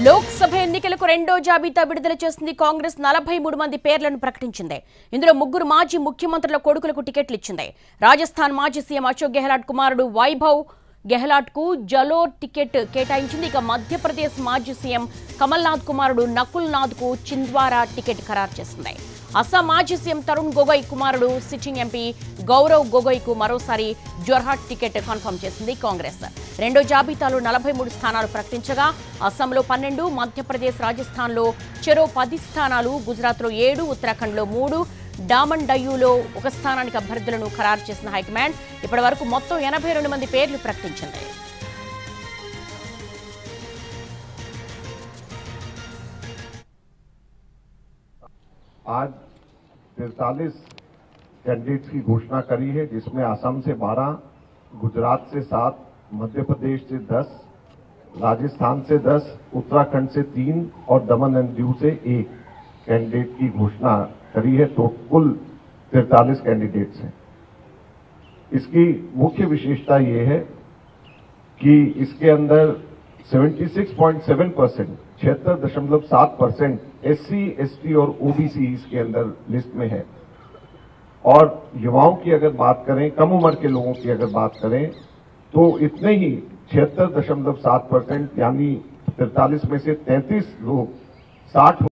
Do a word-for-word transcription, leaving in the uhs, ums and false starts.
లోక్సభ ఎన్నికలకు రెండో జాబితా విడుదల చేసింది కాంగ్రెస్ నలభై మూడు మంది పేర్లను ప్రకటించింది. ఇందులో ముగ్గురు మాజీ ముఖ్యమంత్రుల కొడుకులకు టికెట్లు ఇచ్చింది. రాజస్థాన్ మాజీ సీఎం అశోక్ గెహ్లాట్ కుమారుడు వైభవ్ గెహ్లాట్ కు జలోర్ టికెట్ కేటాయించింది. ఇక మధ్యప్రదేశ్ మాజీ సీఎం కమల్నాథ్ కుమారుడు నకుల్ నాథ్ కు చింద్వారా టికెట్ ఖరారు చేసింది. అస్సాం మాజీ సీఎం తరుణ్ గొగోయ్ కుమారుడు సిట్టింగ్ ఎంపీ గౌరవ్ గొగోయ్ కు మరోసారి జోర్హాట్ టికెట్ కన్ఫర్మ్ చేసింది కాంగ్రెస్. రెండో జాబితాలో నలభై మూడు స్థానాలు ప్రకటించగా అస్సాంలో పన్నెండు, మధ్యప్రదేశ్ రాజస్థాన్లో చెరో పది స్థానాలు, గుజరాత్లో ఏడు, ఉత్తరాఖండ్లో మూడు, డామన్ డయ్యూలో ఒక స్థానానికి అభ్యర్థులను ఖరారు చేసిన హైకమాండ్ ఇప్పటి వరకు మొత్తం ఎనభై రెండు మంది పేర్లు ప్రకటించింది. आज तैंतालीस कैंडिडेट्स की घोषणा करी है, जिसमें असम से बारह, गुजरात से सात, मध्य प्रदेश से दस, राजस्थान से दस, उत्तराखंड से तीन और दमन एंड दीव से एक कैंडिडेट की घोषणा करी है। तो कुल तैंतालीस कैंडिडेट्स हैं। इसकी मुख्य विशेषता ये है कि इसके अंदर छिहत्तर पॉइंट सात परसेंट छिहत्तर दशमलव सात percent S C, S T और ओ बी सी इसके अंदर लिस्ट में है। और युवाओं की अगर बात करें, कम उम्र के लोगों की अगर बात करें, तो इतने ही छिहत्तर दशमलव सात परसेंट यानी तैंतालीस में से तैंतीस लोग साठ